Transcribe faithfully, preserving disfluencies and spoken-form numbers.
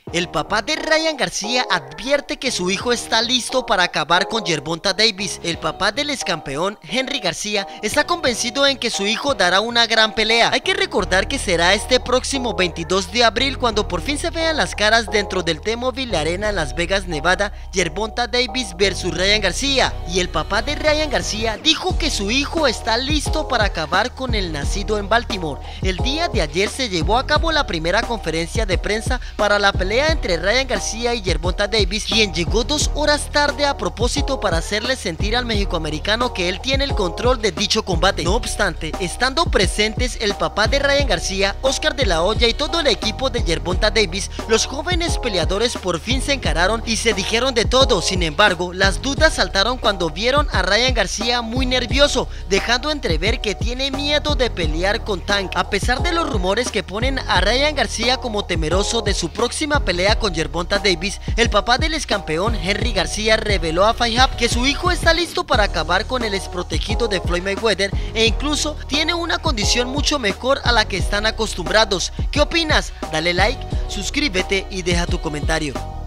El papá de Ryan García advierte que su hijo está listo para acabar con Gervonta Davis. El papá del ex campeón, Henry García, está convencido en que su hijo dará una gran pelea. Hay que recordar que será este próximo veintidós de abril cuando por fin se vean las caras dentro del T-Mobile Arena en Las Vegas, Nevada, Gervonta Davis versus Ryan García. Y el papá de Ryan García dijo que su hijo está listo para acabar con el nacido en Baltimore. El día de ayer se llevó a cabo la primera conferencia de prensa para la pelea entre Ryan García y Gervonta Davis, quien llegó dos horas tarde a propósito para hacerle sentir al mexicoamericano que él tiene el control de dicho combate. No obstante, estando presentes el papá de Ryan García, Oscar de la Hoya y todo el equipo de Gervonta Davis, los jóvenes peleadores por fin se encararon y se dijeron de todo. Sin embargo, las dudas saltaron cuando vieron a Ryan García muy nervioso, dejando entrever que tiene miedo de pelear con Tank, a pesar de los rumores que ponen a Ryan García como temeroso de su próxima pelea con Gervonta Davis. El papá del ex campeón Henry García reveló a Fight Hub que su hijo está listo para acabar con el exprotegido de Floyd Mayweather e incluso tiene una condición mucho mejor a la que están acostumbrados. ¿Qué opinas? Dale like, suscríbete y deja tu comentario.